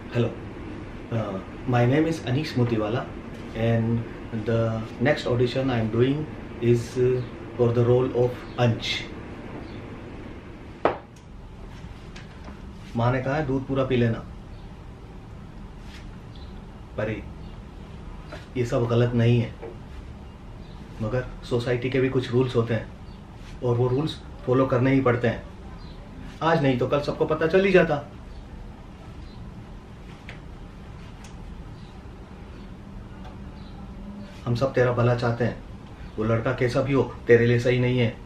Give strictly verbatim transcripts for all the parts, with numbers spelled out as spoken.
Hello, uh, my name is Anish Motiwala, and the next audition I am doing is uh, for the role of Ansh. माँ ने कहा है दूध पूरा P लेना, पर ये सब गलत नहीं है, मगर सोसाइटी के भी कुछ रूल्स होते हैं और वो रूल्स फॉलो करने ही पड़ते हैं। आज नहीं तो कल सबको पता चल ही जाता। हम सब तेरा भला चाहते हैं, वो लड़का कैसा भी हो तेरे लिए सही नहीं है।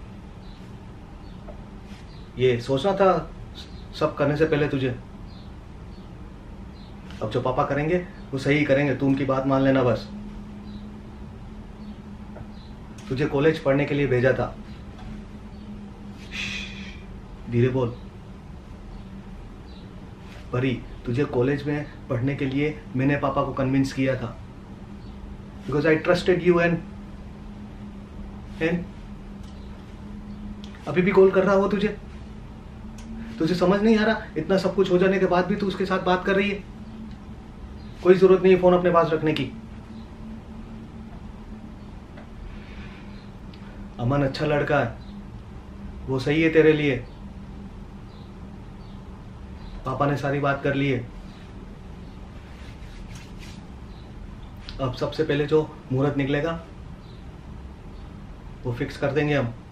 ये सोचना था सब करने से पहले तुझे। अब जो पापा करेंगे वो सही ही करेंगे, तू उनकी बात मान लेना बस। तुझे कॉलेज पढ़ने के लिए भेजा था, धीरे बोल। परी, तुझे कॉलेज में पढ़ने के लिए मैंने पापा को कन्विंस किया था, because I trusted you and and अभी भी कॉल कर रहा हो तुझे तुझे समझ नहीं आ रहा? इतना सब कुछ हो जाने के बाद भी तू उसके साथ बात कर रही है। कोई जरूरत नहीं है फोन अपने पास रखने की। अमन अच्छा लड़का है, वो सही है तेरे लिए। पापा ने सारी बात कर ली है। अब सबसे पहले जो मुहूर्त निकलेगा वो फिक्स कर देंगे हम।